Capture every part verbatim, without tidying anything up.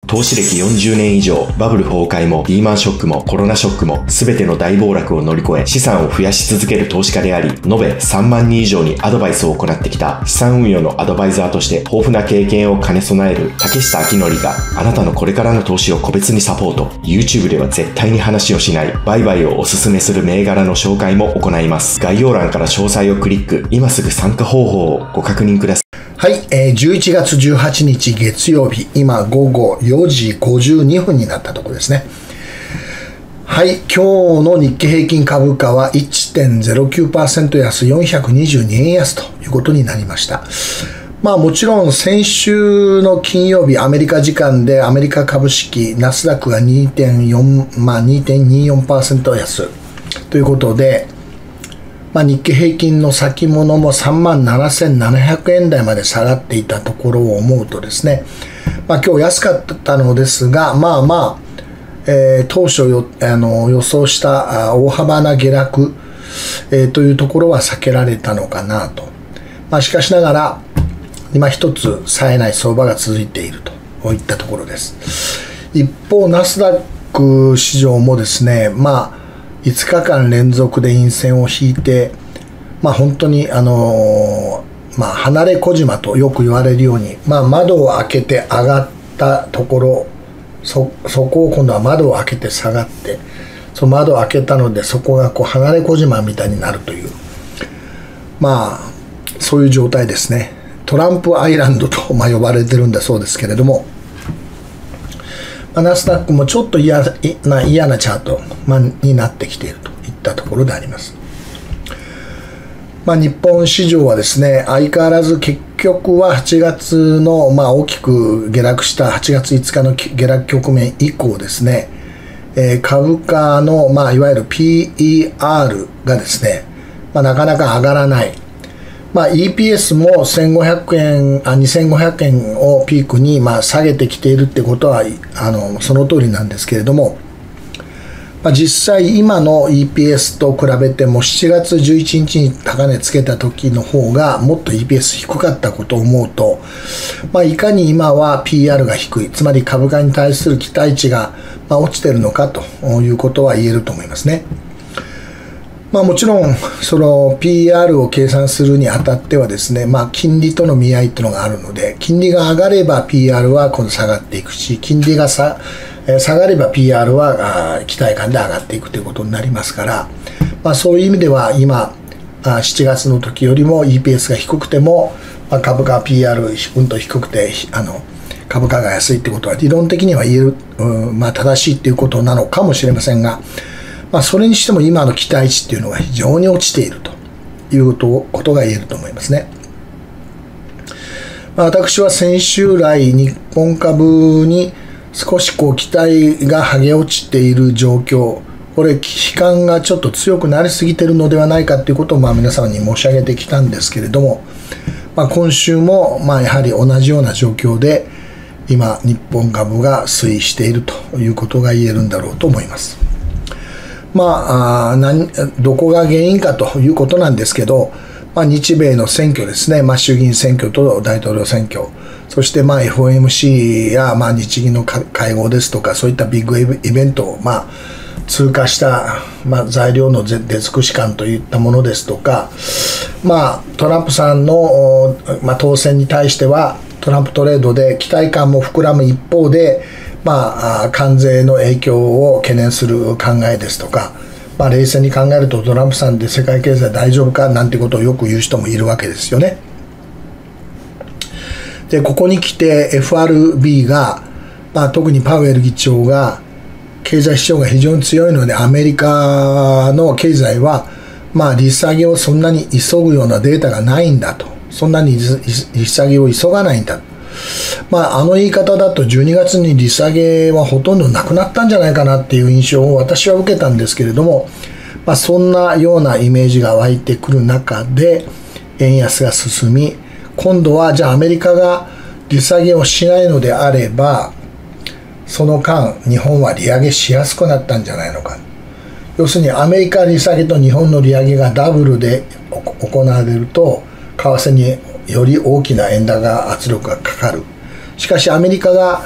投資歴よんじゅうねん以上、バブル崩壊もリーマンショックもコロナショックも全ての大暴落を乗り越え資産を増やし続ける投資家であり、延べさんまんにん以上にアドバイスを行ってきた資産運用のアドバイザーとして豊富な経験を兼ね備える竹下明則があなたのこれからの投資を個別にサポート。 YouTube では絶対に話をしない売買をおすすめする銘柄の紹介も行います。概要欄から詳細をクリック。今すぐ参加方法をご確認ください。 はい、えー、じゅういちがつじゅうはちにち月曜日、今ごごよじごじゅうにふんになったところですね。はい、今日の日経平均株価は いってんぜろきゅうパーセント 安、よんひゃくにじゅうにえん安ということになりました。まあもちろん先週の金曜日、アメリカ時間でアメリカ株式ナスダックが にてんよん、まあ にてんにじゅうよんパーセント 安ということで、まあ、日経平均の先物もさんまんななせんななひゃくえん台まで下がっていたところを思うとですね、まあ、今日安かったのですが、まあまあ、えー、当初よあの予想した大幅な下落、えー、というところは避けられたのかなと。まあ、しかしながら、今一つ冴えない相場が続いているといったところです。一方、ナスダック市場もですね、まあ、いつかかん連続で陰線を引いて、まあ、本当に、あのーまあ、離れ小島とよく言われるように、まあ、窓を開けて上がったところ、そ、そこを今度は窓を開けて下がって、その窓を開けたので、そこがこう離れ小島みたいになるという、まあ、そういう状態ですね。トランプアイランドと、まあ、呼ばれてるんだそうですけれども、ナスダックもちょっと嫌な嫌なチャート、まあ、になってきているといったところであります。まあ、日本市場はですね、相変わらず結局ははちがつの、まあ、大きく下落したはちがついつかの下落局面以降ですね、えー、株価の、まあ、いわゆる ピーイーアール がですね、まあ、なかなか上がらない。まあ、イーピーエス もせんごひゃくえん、あ、にせんごひゃくえんをピークに、まあ、下げてきているってことは、あの、その通りなんですけれども、まあ、実際今の イーピーエス と比べてもしちがつじゅういちにちに高値つけた時の方がもっと イーピーエス 低かったことを思うと、まあ、いかに今は ピーアール が低い、つまり株価に対する期待値が落ちているのかということは言えると思いますね。まあもちろん、その ピーアール を計算するにあたってはですね、まあ金利との見合いっていうのがあるので、金利が上がれば ピーアール は今度下がっていくし、金利がさ下がれば ピーアール は期待感で上がっていくということになりますから、まあそういう意味では今、しちがつの時よりも イーピーエス が低くても、まあ、株価 ピーアール うんと低くて、あの、株価が安いってことは理論的には言える、うん、まあ正しいっていうことなのかもしれませんが、まあ、それにしても今の期待値っていうのが非常に落ちているということが言えると思いますね。まあ、私は先週来日本株に少しこう期待が剥げ落ちている状況、これ悲観がちょっと強くなりすぎているのではないかということをまあ皆様に申し上げてきたんですけれども、まあ、今週もまあやはり同じような状況で今日本株が推移しているということが言えるんだろうと思います。まあ、あ何どこが原因かということなんですけど、まあ、日米の選挙ですね、まあ、衆議院選挙と大統領選挙、そしてまあ エフオーエムシー やまあ日銀の会合ですとか、そういったビッグイベントをまあ通過したまあ材料の出尽くし感といったものですとか、まあ、トランプさんのまあ当選に対しては、トランプトレードで期待感も膨らむ一方で、まあ、関税の影響を懸念する考えですとか、まあ、冷静に考えるとトランプさんで世界経済大丈夫かなんてことをよく言う人もいるわけですよね。で、ここに来て エフアールビー が、まあ、特にパウエル議長が経済指標が非常に強いので、アメリカの経済は、まあ、利下げをそんなに急ぐようなデータがないんだと。そんなに利下げを急がないんだ。まあ、あの言い方だとじゅうにがつに利下げはほとんどなくなったんじゃないかなっていう印象を私は受けたんですけれども、まあ、そんなようなイメージが湧いてくる中で円安が進み、今度はじゃあアメリカが利下げをしないのであれば、その間日本は利上げしやすくなったんじゃないのか。要するにアメリカ利下げと日本の利上げがダブルで行われると、為替により大きな円高圧力がかかる。しかしアメリカが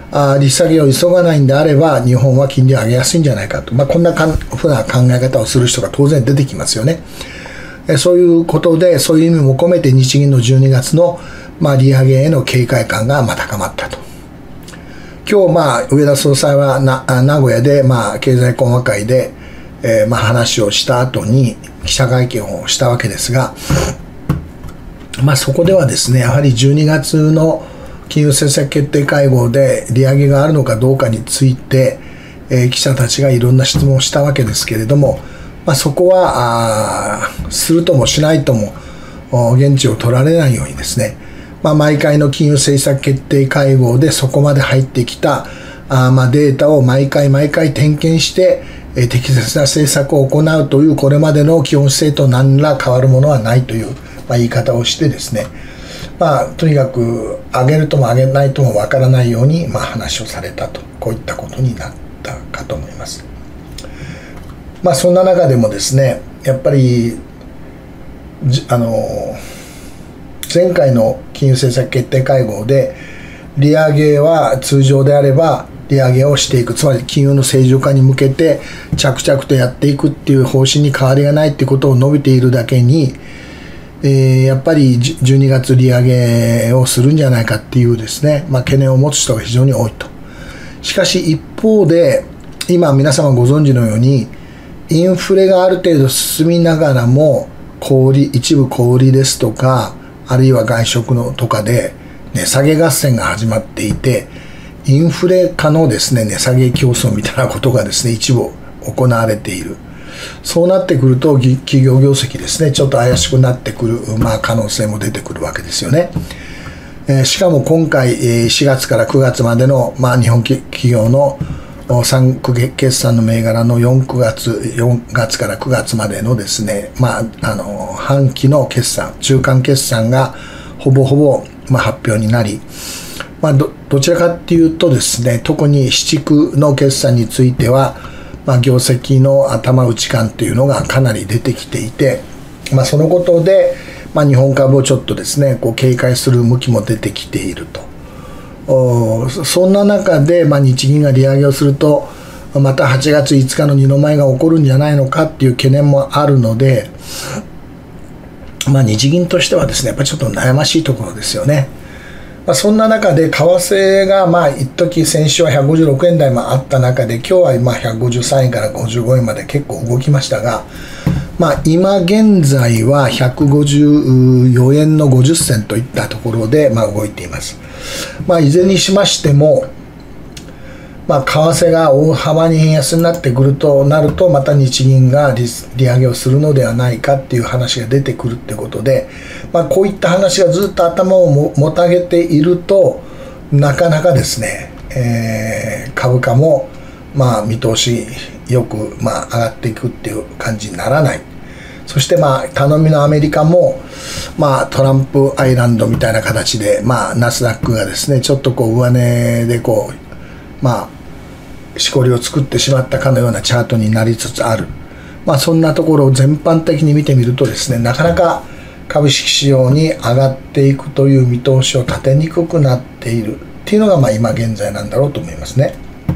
あ利下げを急がないんであれば、日本は金利を上げやすいんじゃないかと、まあ、こんなかんふうな考え方をする人が当然出てきますよね。えそういうことで、そういう意味も込めて日銀のじゅうにがつの、まあ、利上げへの警戒感がまあ高まったと。今日、まあ、植田総裁はな名古屋で、まあ、経済講話会で、えー、まあ話をした後に記者会見をしたわけですが、まあ、そこではですね、やはりじゅうにがつの金融政策決定会合で利上げがあるのかどうかについて、えー、記者たちがいろんな質問をしたわけですけれども、まあ、そこはあするともしないとも言質を取られないようにですね、まあ、毎回の金融政策決定会合でそこまで入ってきたあまあデータを毎回毎回点検して、えー、適切な政策を行うというこれまでの基本姿勢と何ら変わるものはないという、まあ、言い方をしてですね、まあ、とにかく上げるとも上げないともわからないように、まあ、話をされたと、こういったことになったかと思います。まあ、そんな中でもですね、やっぱりあの前回の金融政策決定会合で利上げは通常であれば利上げをしていく、つまり金融の正常化に向けて着々とやっていくっていう方針に変わりがないっていうことを述べているだけに、えー、やっぱりじゅうにがつ利上げをするんじゃないかっていうですね、まあ、懸念を持つ人が非常に多いと。しかし一方で今皆様ご存知のようにインフレがある程度進みながらも小売一部小売ですとか、あるいは外食のとかで値下げ合戦が始まっていて、インフレ化のですね値下げ競争みたいなことがですね一部行われている。そうなってくると企業業績ですねちょっと怪しくなってくる、まあ、可能性も出てくるわけですよね。えー、しかも今回しがつからくがつまでの、まあ、日本企業のさんく決算の銘柄のよんくがつよんがつからくがつまでのですね、まあ、あの半期の決算中間決算がほぼほぼ、まあ、発表になり、まあ、ど, どちらかっていうとですね、特に四畜の決算については、まあ、業績の頭打ち感というのがかなり出てきていて、まあ、そのことで、まあ、日本株をちょっとですねこう警戒する向きも出てきていると。そんな中で、まあ、日銀が利上げをするとまたはちがついつかの二の舞が起こるんじゃないのかっていう懸念もあるので、まあ、日銀としてはですねやっぱりちょっと悩ましいところですよね。まあ、そんな中で為替がまあ一時先週はひゃくごじゅうろくえん台もあった中で今日はまあひゃくごじゅうさんえんからごじゅうごえんまで結構動きましたが、まあ、今現在はひゃくごじゅうよえんのごじゅっせんといったところでまあ動いています。まあ、いずれにしましても、まあ、為替が大幅に円安になってくるとなるとまた日銀が 利, 利上げをするのではないかっていう話が出てくるってことで、まあ、こういった話がずっと頭をももたげているとなかなかですね、えー、株価もまあ見通しよくまあ上がっていくっていう感じにならない。そしてまあ頼みのアメリカもまあトランプアイランドみたいな形でまあナスダックがですねちょっとこう上値でこうまあしこりを作ってしまったかのようなチャートになりつつある。まあそんなところを全般的に見てみるとですねなかなか株式市場に上がっていくという見通しを立てにくくなっているっていうのがまあ今現在なんだろうと思いますね。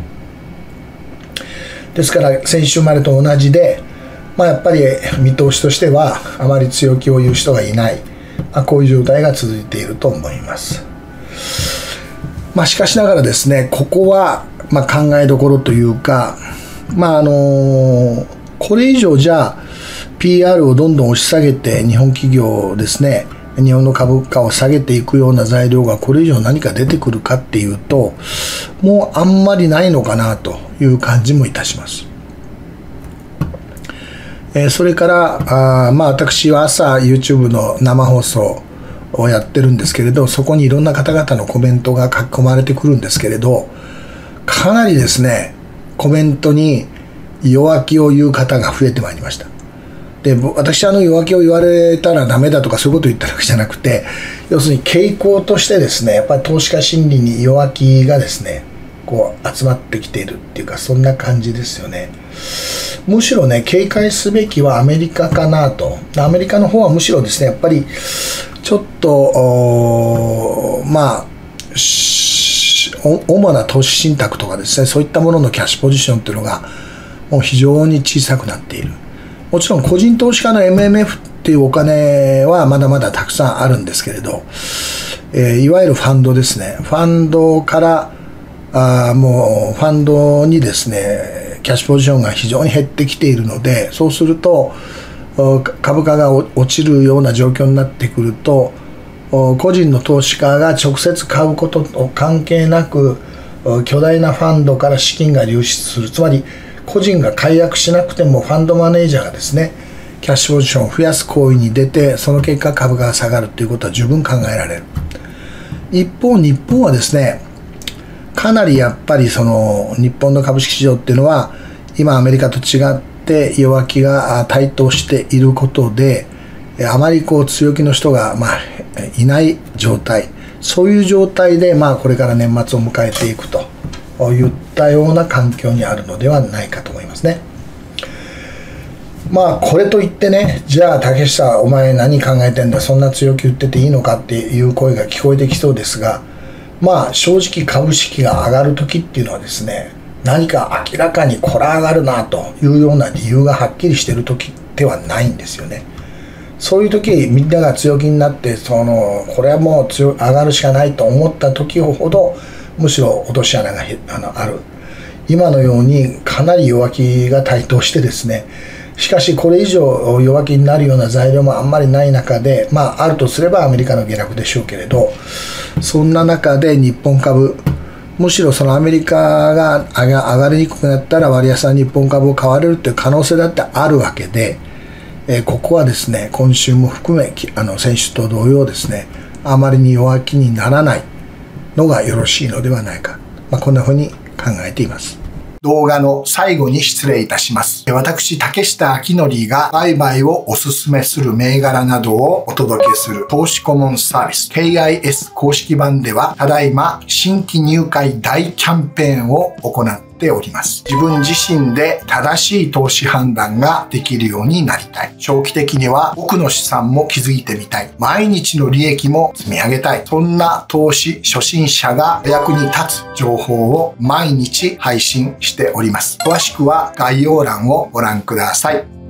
ですから先週までと同じでまあ、やっぱり見通しとしてはあまり強気を言う人がいない、まあ、こういう状態が続いていると思います。まあ、しかしながらですねここはまあ考えどころというか、まああのこれ以上じゃあ ピーアール をどんどん押し下げて日本企業ですね日本の株価を下げていくような材料がこれ以上何か出てくるかっていうともうあんまりないのかなという感じもいたします。それからあ、まあ、私は朝 YouTube の生放送をやってるんですけれどそこにいろんな方々のコメントが書き込まれてくるんですけれどかなりですねコメントに弱気を言う方が増えてまいりました。で私はあの弱気を言われたらダメだとかそういうことを言ったわけじゃなくて要するに傾向としてですねやっぱり投資家心理に弱気がですねこう集まってきているっていうかそんな感じですよね。むしろね警戒すべきはアメリカかなと。アメリカの方はむしろですねやっぱりちょっとまあ主な投資信託とかですね、そういったもののキャッシュポジションっていうのがもう非常に小さくなっている。もちろん個人投資家の エムエムエフ っていうお金はまだまだたくさんあるんですけれど、えー、いわゆるファンドですね。ファンドからあもうファンドにですね、キャッシュポジションが非常に減ってきているので、そうすると株価が落ちるような状況になってくると、個人の投資家が直接買うことと関係なく巨大なファンドから資金が流出する。つまり個人が解約しなくてもファンドマネージャーがですね、キャッシュポジションを増やす行為に出て、その結果株価が下がるということは十分考えられる。一方日本はですね、かなりやっぱりその日本の株式市場っていうのは今アメリカと違って弱気が台頭していることで、あまりこう強気の人がまあいない状態、そういう状態でまあこれから年末を迎えていくといったような環境にあるのではないかと思いますね。まあこれといってね、じゃあ竹下お前何考えてんだ、そんな強気言ってていいのかっていう声が聞こえてきそうですが、まあ正直株式が上がる時っていうのはですね、何か明らかにこれ上がるなというような理由がはっきりしている時ではないんですよね。そういう時みんなが強気になって、そのこれはもう強上がるしかないと思った時ほどむしろ落とし穴があのある。今のようにかなり弱気が台頭してですね、しかしこれ以上弱気になるような材料もあんまりない中で、まああるとすればアメリカの下落でしょうけれど、そんな中で日本株、むしろそのアメリカが上がりにくくなったら割安な日本株を買われるという可能性だってあるわけで、えー、ここはですね、今週も含めあの先週と同様ですね、あまりに弱気にならないのがよろしいのではないか、まあ、こんなふうに考えています。動画の最後に失礼いたします。私、竹下明則が売買をおすすめする銘柄などをお届けする投資顧問サービス ケーアイエス 公式版では、ただいま新規入会大キャンペーンを行っております。自分自身で正しい投資判断ができるようになりたい。長期的には奥の資産も築いてみたい。毎日の利益も積み上げたい。そんな投資初心者が役に立つ情報を毎日配信しております。詳しくは概要欄をご覧ください。